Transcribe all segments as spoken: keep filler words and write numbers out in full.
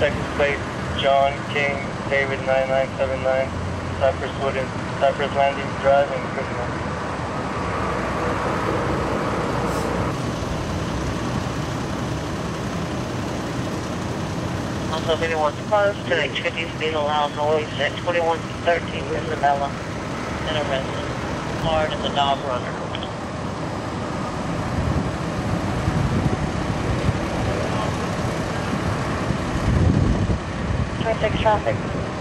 Texas plate, John King, David nine nine seven nine, Cypress Wood and Cypress Landing Drive in Criminal. Also, if anyone's close to the fifty speed allowed noise at twenty-one thirteen Isabella and arrested. Hard in the dog runner. twenty-six traffic.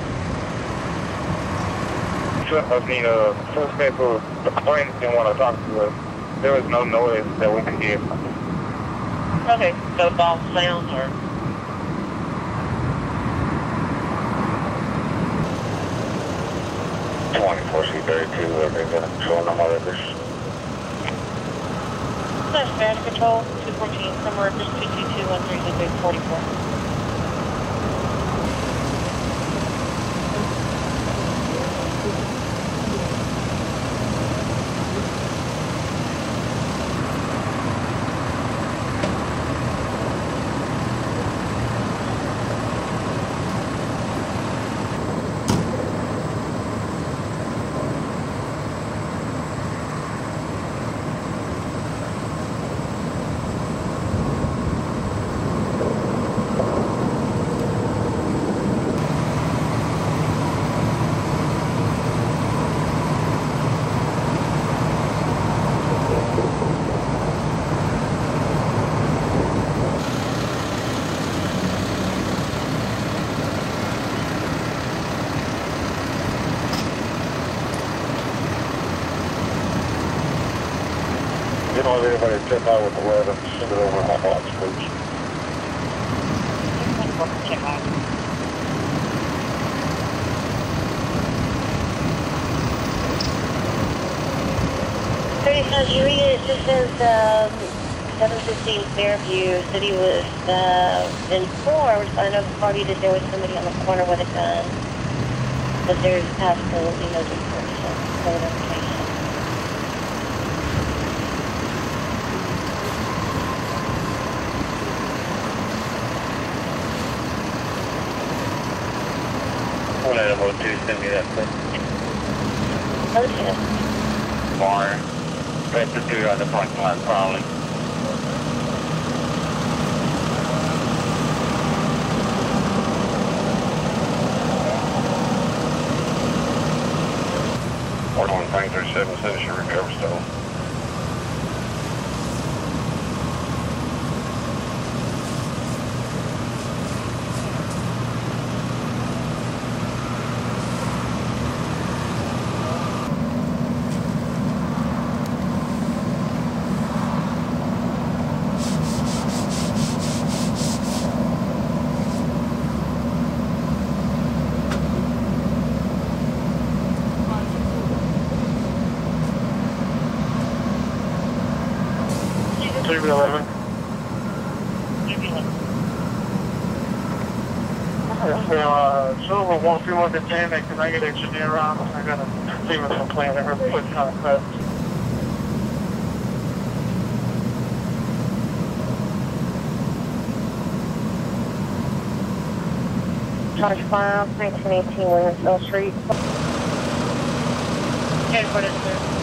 I mean, uh, suspect was, the plaintiff didn't want to talk to us. There was no noise that we could hear. Okay, so ball sounds or? twenty-four C thirty-two, I've been showing them all of this. That's bad control, two fourteen, somewhere just two two two one three six forty-four. You don't have anybody check out with the weather, send it over my box, please. Check out. thirty-five, you read it, it just says um, seven fifteen Fairview. City was uh, informed by another party that there was somebody on the corner with a gun, but there's absolutely no description, no notification. one eight oh two, send me that, please. Okay. Bar. Press the two on the parking lot, probably. forty-one point three seven, send us your recovery stone. three eleven. Uh, Silver one three one Titanic, can I get engineer on? I got a team of complaint that we're putting on fast. Charge five, nineteen eighteen Williamsville Street. Headquarters, sir.